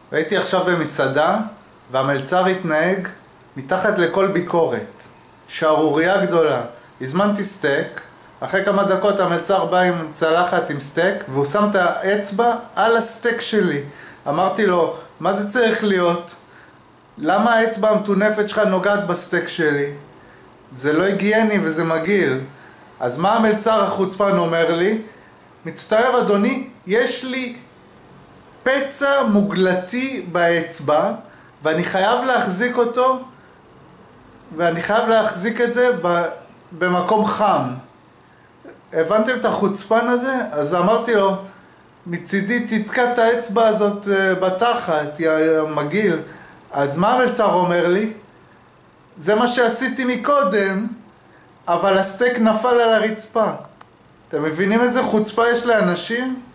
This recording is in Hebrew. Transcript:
הייתי עכשיו במסעדה, והמלצר התנהג מתחת לכל ביקורת. שערוריה גדולה. הזמנתי סטייק, אחרי כמה דקות המלצר בא עם צלחת עם סטייק, והוא שם את האצבע על הסטייק שלי. אמרתי לו, מה זה צריך להיות? למה האצבע המטונפת שלך נוגעת בסטייק שלי? זה לא היגייני וזה מגעיל. אז מה המלצר החוצפן אומר לי? מצטער אדוני, יש לי פצע מוגלתי באצבע, ואני חייב להחזיק אותו, ואני חייב להחזיק את זה במקום חם. הבנתם את החוצפן הזה? אז אמרתי לו, מצידי תתקע את האצבע הזאת בתחת, יא מגעיל. אז מה המלצר אומר לי? זה מה שעשיתי מקודם, אבל הסטייק נפל על הרצפה. אתם מבינים איזה חוצפה יש לאנשים?